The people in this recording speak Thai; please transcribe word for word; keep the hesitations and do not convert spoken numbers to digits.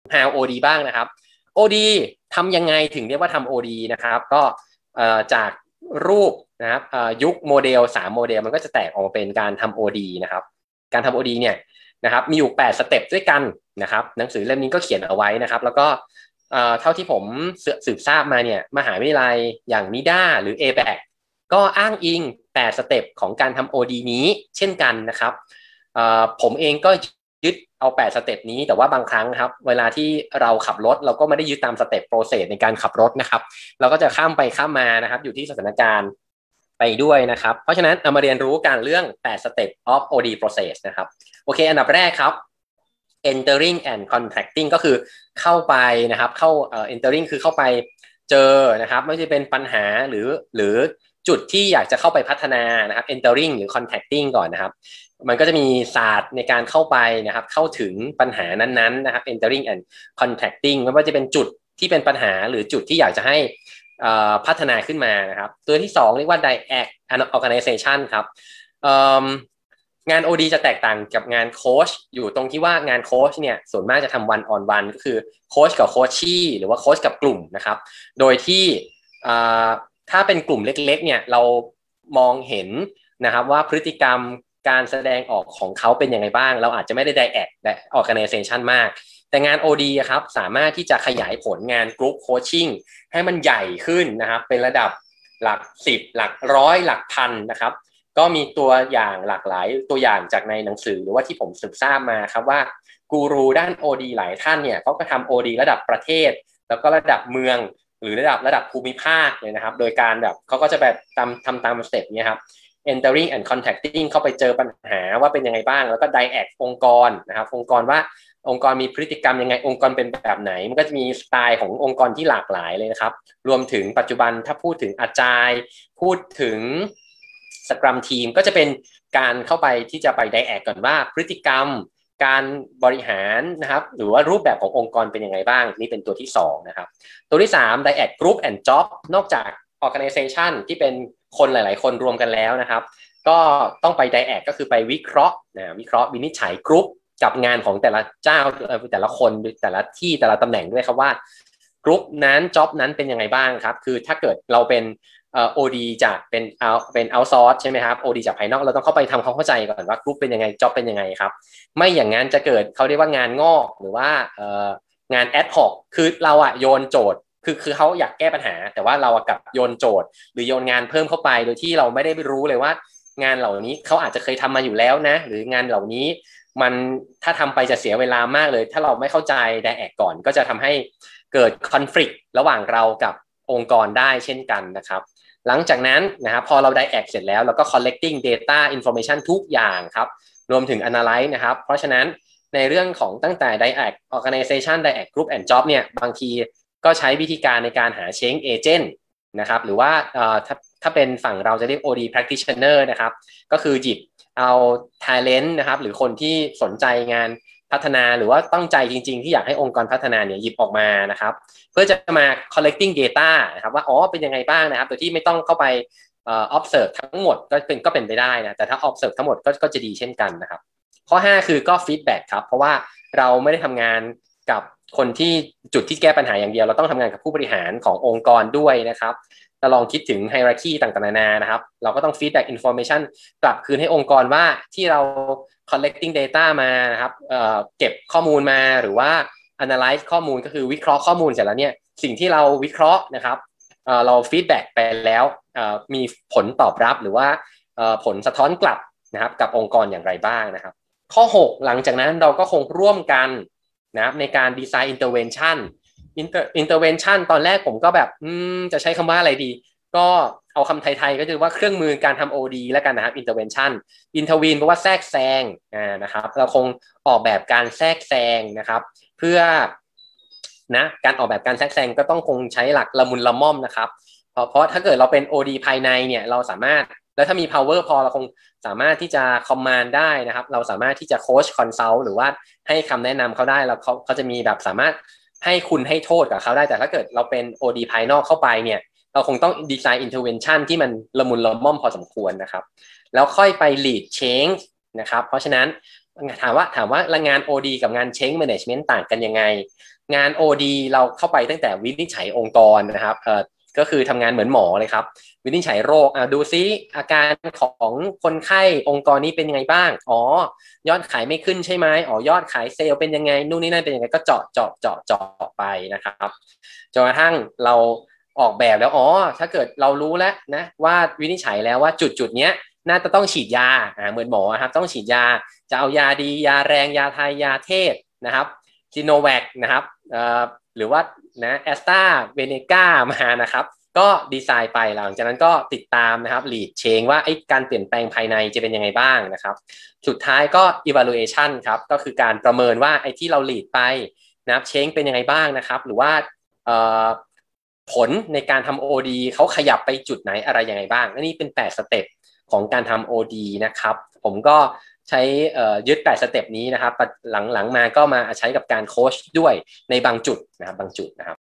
how โอ ดี บ้างนะครับ โอ ดี ทำยังไงถึงเรียกว่าทำ โอ ดี นะครับก็จากรูปนะครับยุคโมเดลสามโมเดลมันก็จะแตกออกมาเป็นการทำ โอ ดี นะครับการทำ โอ ดี เนี่ยนะครับมีอยู่แปดสเต็ปด้วยกันนะครับหนังสือเล่มนี้ก็เขียนเอาไว้นะครับแล้วก็เท่าที่ผมสืบทราบมาเนี่ยมหาวิทยาลัยอย่างนิด้าหรือ เอ แบค ก็อ้างอิงแปดสเต็ปของการทำ โอ ดี นี้เช่นกันนะครับผมเองก็ยึดเอาแปดสเต็ปนี้แต่ว่าบางครั้งครับเวลาที่เราขับรถเราก็ไม่ได้ยึดตามสเต็ปโปรเซสในการขับรถนะครับเราก็จะข้ามไปข้ามมานะครับอยู่ที่สถานการณ์ไปด้วยนะครับเพราะฉะนั้นเอามาเรียนรู้กันเรื่องแปด step of โอ ดี process นะครับโอเคอันดับแรกครับ entering and contracting ก็คือเข้าไปนะครับเข้าเอ่อ entering คือเข้าไปเจอนะครับไม่ใช่เป็นปัญหาหรือหรือจุดที่อยากจะเข้าไปพัฒนานะครับ entering หรือ contracting ก่อนนะครับมันก็จะมีศาสตร์ในการเข้าไปนะครับเข้าถึงปัญหานั้นๆนะครับ entering and contracting ไม่ว่าจะเป็นจุดที่เป็นปัญหาหรือจุดที่อยากจะให้พัฒนาขึ้นมานะครับตัวที่สองเรียกว่า direct organization ครับงาน โอ ดี จะแตกต่างกับงานโค้ชอยู่ตรงที่ว่างานโค้ชเนี่ยส่วนมากจะทำ one on one ก็คือโค้ชกับโค้ชชี่หรือว่าโค้ชกับกลุ่มนะครับโดยที่ถ้าเป็นกลุ่มเล็กๆเนี่ยเรามองเห็นนะครับว่าพฤติกรรมการแสดงออกของเขาเป็นยังไงบ้างเราอาจจะไม่ได้ direct organization มากแต่งาน โอ ดี ครับสามารถที่จะขยายผลงาน group coaching ให้มันใหญ่ขึ้นนะครับเป็นระดับหลักสิบหลักร้อยหลักพันนะครับก็มีตัวอย่างหลากหลายตัวอย่างจากในหนังสือหรือว่าที่ผมสืบทราบมาครับว่ากูรูด้าน โอ ดี หลายท่านเนี่ยเขาก็ทำ โอ ดี ระดับประเทศแล้วก็ระดับเมืองหรือระดับระดับภูมิภาคเลยนะครับโดยการแบบเขาก็จะแบบทำทำตามสเต็ปนี้ครับ entering and contacting เข้าไปเจอปัญหาว่าเป็นยังไงบ้างแล้วก็ direct องค์กรนะครับองค์กรว่าองค์กรมีพฤติกรรมยังไงองค์กรเป็นแบบไหนมันก็จะมีสไตล์ขององค์กรที่หลากหลายเลยนะครับรวมถึงปัจจุบันถ้าพูดถึงอาจารย์พูดถึงสครัมทีมก็จะเป็นการเข้าไปที่จะไปไดแอคก่อนว่าพฤติกรรมการบริหารนะครับหรือว่ารูปแบบขององค์กรเป็นยังไงบ้างนี่เป็นตัวที่สองนะครับตัวที่สาม Direct Group and Job นอกจาก organization ที่เป็นคนหลายๆคนรวมกันแล้วนะครับก็ต้องไป Direct ก็คือไปวิเคราะห์นะวิเคราะห์วินิจฉัยกรุ๊ปกับงานของแต่ละเจ้าแต่ละคนแต่ละที่แต่ละตำแหน่งด้วยครับว่ากรุ๊ปนั้นจ็อบนั้นเป็นยังไงบ้างครับคือถ้าเกิดเราเป็นเอ่อ โอ ดี จากเป็นเอาเป็นเอาท์ซอร์สใช่ไหมครับ โอ ดี จากภายนอกเราต้องเข้าไปทำความเข้าใจก่อนว่ากรุ๊ปเป็นยังไงจ็อบเป็นยังไงครับไม่อย่างนั้นจะเกิดเขาเรียกว่างานงอกหรือว่าเอ่องานแอดฮอกคือเราอะโยนโจทย์คือคือเขาอยากแก้ปัญหาแต่ว่าเรากับโยนโจทย์หรือโยนงานเพิ่มเข้าไปโดยที่เราไม่ได้รู้เลยว่างานเหล่านี้เขาอาจจะเคยทำมาอยู่แล้วนะหรืองานเหล่านี้มันถ้าทำไปจะเสียเวลามากเลยถ้าเราไม่เข้าใจไดแอคก่อนก็จะทำให้เกิดคอนฟลิกต์ระหว่างเรากับองค์กรได้เช่นกันนะครับหลังจากนั้นนะครับพอเราไดแอคเสร็จแล้วเราก็ collecting data information ทุกอย่างครับรวมถึง analyze นะครับเพราะฉะนั้นในเรื่องของตั้งแต่ direct organization direct group and job เนี่ยบางทีก็ใช้วิธีการในการหา change agent นะครับหรือว่าถ้าถ้าเป็นฝั่งเราจะเรียก โอ ดี practitioner นะครับก็คือหยิบเอา talent นะครับหรือคนที่สนใจงานพัฒนาหรือว่าตั้งใจจริงๆที่อยากให้องค์กรพัฒนาเนี่ยหยิบออกมานะครับเพื่อจะมา collecting data นะครับว่าอ๋อเป็นยังไงบ้างนะครับโดยที่ไม่ต้องเข้าไป observe ทั้งหมดก็เป็นก็เป็นไปได้นะแต่ถ้า observe ทั้งหมดก็ก็จะดีเช่นกันนะครับข้อห้าคือก็ feedback ครับเพราะว่าเราไม่ได้ทำงานกับคนที่จุดที่แก้ปัญหาอย่างเดียวเราต้องทำงานกับผู้บริหารขององค์กรด้วยนะครับเราลองคิดถึง hierarchy ต่างๆนานานะครับเราก็ต้อง feedback information กลับคืนให้องค์กรว่าที่เรา collecting data มานะครับ เอ่อ เก็บข้อมูลมาหรือว่า analyze ข้อมูลก็คือวิเคราะห์ข้อมูลเสร็จแล้วเนี่ยสิ่งที่เราวิเคราะห์นะครับเอ่อเรา feedback ไปแล้วเอ่อมีผลตอบรับหรือว่าเอ่อผลสะท้อนกลับนะครับกับองค์กรอย่างไรบ้างนะครับข้อหกหลังจากนั้นเราก็คงร่วมกันนะครับในการ design intervention intervention ตอนแรกผมก็แบบอืมจะใช้คำว่าอะไรดีก็เอาคำไทยๆก็คือว่าเครื่องมือการทำ โอ ดี แล้วกันนะครับ intervention intervene แปลว่าแทรกแซงอ่านะครับเราคงออกแบบการแทรกแซงนะครับเพื่อนะการออกแบบการแทรกแซงก็ต้องคงใช้หลักละมุนละม่อมนะครับเพราะเพราะถ้าเกิดเราเป็น โอ ดี ภายในเนี่ยเราสามารถแล้วถ้ามี power พอเราคงสามารถที่จะ command ได้นะครับเราสามารถที่จะ coach consult หรือว่าให้คำแนะนำเขาได้แล้วเขาเขาจะมีแบบสามารถให้คุณให้โทษกับเขาได้แต่ถ้าเกิดเราเป็น โอ ดี ภายนอกเข้าไปเนี่ยเราคงต้อง design intervention ที่มันละมุนละม่อมพอสมควรนะครับแล้วค่อยไป lead change นะครับเพราะฉะนั้นถามว่าถามว่างาน โอ ดี กับงาน change management ต่างกันยังไงงาน โอ ดี เราเข้าไปตั้งแต่วินิจฉัยองค์กรนะครับเอ่อก็คือทำงานเหมือนหมอเลยครับวินิจฉัยโรคอ่ะดูซิอาการของคนไข้องค์กรนี้เป็นยังไงบ้างอ๋อยอดขายไม่ขึ้นใช่ไหมอ๋อยอดขายเซลล์เป็นยังไงนู่นนี่นั่นเป็นยังไงก็เจาะเจาะเจาะเจาะไปนะครับจนกระทั่งเราออกแบบแล้วอ๋อถ้าเกิดเรารู้แล้วนะว่าวินิจฉัยแล้วว่าจุดจุดเนี้ยน่าจะต้องฉีดยาอ่าเหมือนหมอครับต้องฉีดยาจะเอายาดียาแรงยาไทยยาเทศนะครับซีโนแวคนะครับเอ่อหรือว่านะแอสตราเวเนกามานะครับก็ดีไซน์ไปหลังจากนั้นก็ติดตามนะครับ lead change ว่าไอ้การเปลี่ยนแปลงภายในจะเป็นยังไงบ้างนะครับสุดท้ายก็ evaluation ครับก็คือการประเมินว่าไอ้ที่เรา lead ไปนะครับ change เป็นยังไงบ้างนะครับหรือว่าผลในการทำ โอ ดี เขาขยับไปจุดไหนอะไรยังไงบ้างนี่เป็นแปดสเต็ปของการทำ โอ ดี นะครับผมก็ใช้ยึดแปดสเต็ปนี้นะครับหลังๆมาก็มาใช้กับการโค้ชด้วยในบางจุดนะครับบางจุดนะครับ